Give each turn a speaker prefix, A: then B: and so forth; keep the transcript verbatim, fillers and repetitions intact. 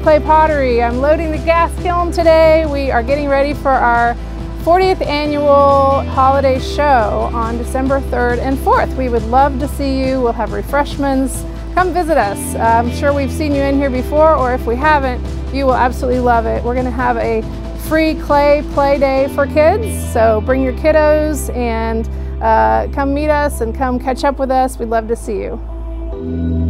A: Clay Pottery. I'm loading the gas kiln today. We are getting ready for our fortieth annual holiday show on December third and fourth. We would love to see you. We'll have refreshments. Come visit us. I'm sure we've seen you in here before, or if we haven't, you will absolutely love it. We're going to have a free clay play day for kids, so bring your kiddos and uh, come meet us and come catch up with us. We'd love to see you.